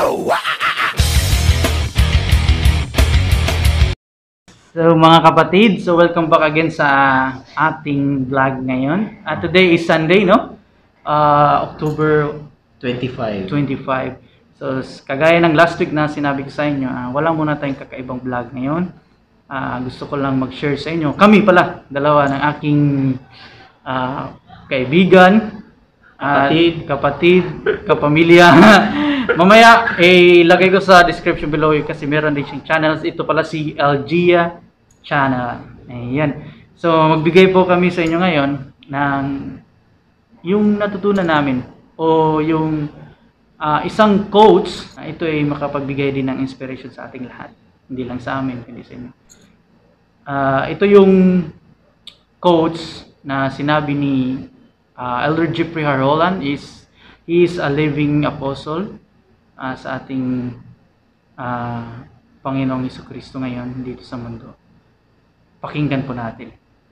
go! So mga kapatid, so welcome back again sa ating vlog ngayon. Today is Sunday, no? October 25. So kagaya ng last week na sinabi ko sa inyo, wala muna tayong kakaibang vlog ngayon. Gusto ko lang mag-share sa inyo. Kami pala, dalawa ng aking kaibigan, kapatid, kapamilya. Mamaya, ilagay ko sa description below kasi meron din siyang channels. Ito pala si Algia Channel. Ayan. So, magbigay po kami sa inyo ngayon ng yung natutunan namin o yung isang quotes na ito ay makapagbigay din ng inspiration sa ating lahat. Hindi lang sa amin, kundi sa inyo. Ito yung quotes na sinabi ni Elder Jeffrey Holland. He is a living apostle sa ating Panginoong Jesucristo ngayon dito sa mundo. Pakinggan po natin.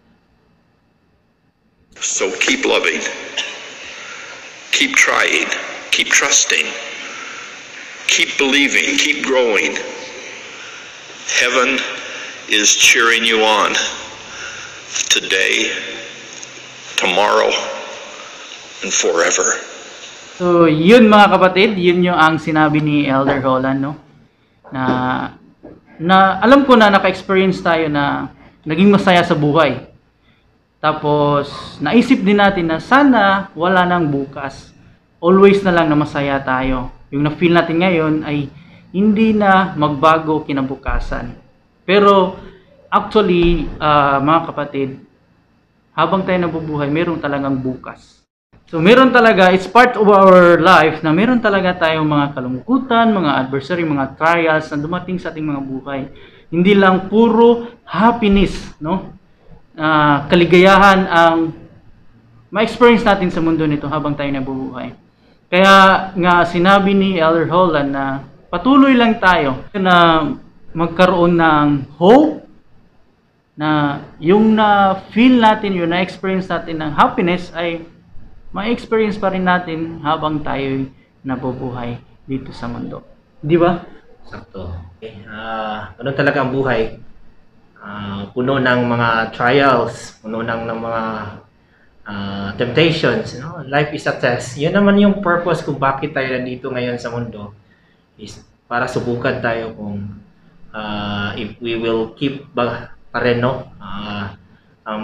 So keep loving, keep trying, keep trusting, keep believing, keep growing. Heaven is cheering you on today, tomorrow, and forever. So, yun mga kapatid, yun yung ang sinabi ni Elder Holland, no? Na alam ko na naka-experience tayo na naging masaya sa buhay. Tapos, naisip din natin na sana wala nang bukas. Always na lang na masaya tayo. Yung na-feel natin ngayon ay hindi na magbago kinabukasan. Pero, actually, mga kapatid, habang tayo nabubuhay, meron talagang bukas. So, meron talaga, it's part of our life na meron talaga tayong mga kalungkutan, mga adversary, mga trials na dumating sa ating mga buhay. Hindi lang puro happiness, no? Kaligayahan ang ma-experience natin sa mundo nito habang tayo nabubuhay. Kaya nga sinabi ni Elder Holland na patuloy lang tayo na magkaroon ng hope, na yung na-feel natin, yung na-experience natin ng happiness ay ma-experience pa rin natin habang tayo nabubuhay dito sa mundo. Di ba? Sakto. Okay. Ganun talaga ang buhay. Puno ng mga trials, puno ng mga temptations. You know? Life is a test. Yun naman yung purpose kung bakit tayo nandito ngayon sa mundo. Is para subukan tayo kung if we will keep pa rin, no? Ang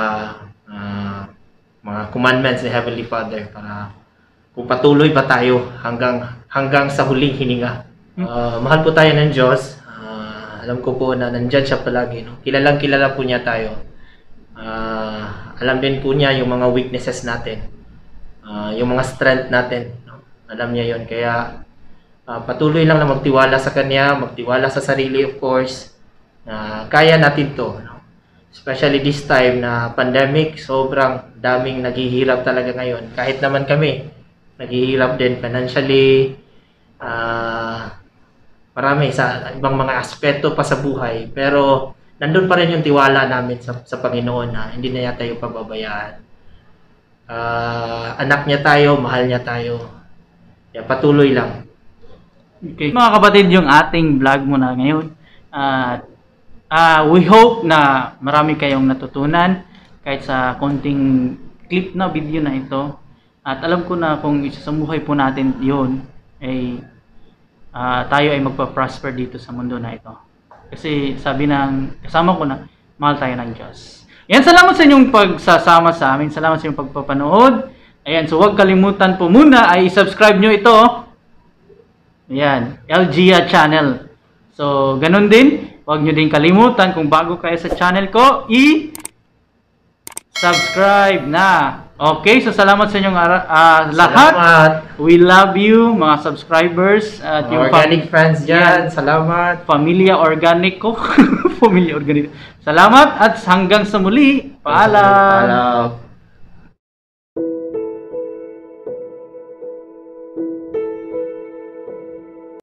mga commandments ni Heavenly Father para kung patuloy ba tayo hanggang sa huling hininga. Mahal po tayo ng Diyos. Alam ko po na nandyan siya palagi. No? Kilalang kilala po niya tayo. Alam din po niya yung mga weaknesses natin. Yung mga strength natin. No? Alam niya yon. Kaya patuloy lang na magtiwala sa Kanya, magtiwala sa sarili of course. Kaya natin to. No? Especially this time na pandemic, sobrang daming naghihirap talaga ngayon. Kahit naman kami, naghihirap din financially, marami sa ibang mga aspeto pa sa buhay. Pero nandun pa rin yung tiwala namin sa Panginoon na hindi na niya tayo pababayaan. Anak niya tayo, mahal niya tayo. Kaya patuloy lang. Okay. Mga kapatid, yung ating vlog muna ngayon. We hope na marami kayong natutunan kahit sa konting clip na video na ito. At alam ko na kung isasamuhay po natin yun, ay tayo ay magpa-prosper dito sa mundo na ito. Kasi sabi ng kasama ko na, mahal tayo ng Diyos. Yan, salamat sa inyong pagsasama sa amin. Salamat sa inyong pagpapanood. Ayan, so huwag kalimutan po muna ay subscribe nyo ito. Ayan, Algia Channel. So, ganun din. Huwag nyo din kalimutan kung bago kayo sa channel ko, i-subscribe na. Okay, so salamat sa inyong lahat. Salamat. We love you, mga subscribers. At yung organic fans dyan, salamat. Pamilya organic ko. Pamilya organic. Salamat at hanggang sa muli. Paalam.